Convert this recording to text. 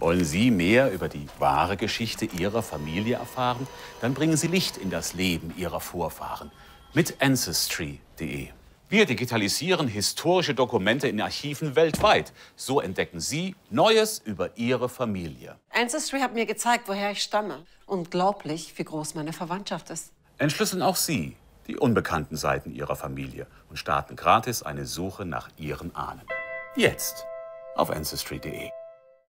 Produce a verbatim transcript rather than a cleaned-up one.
Wollen Sie mehr über die wahre Geschichte Ihrer Familie erfahren? Dann bringen Sie Licht in das Leben Ihrer Vorfahren mit Ancestry punkt de. Wir digitalisieren historische Dokumente in Archiven weltweit. So entdecken Sie Neues über Ihre Familie. Ancestry hat mir gezeigt, woher ich stamme. Unglaublich, wie groß meine Verwandtschaft ist. Entschlüsseln auch Sie die unbekannten Seiten Ihrer Familie und starten gratis eine Suche nach Ihren Ahnen. Jetzt auf Ancestry punkt de.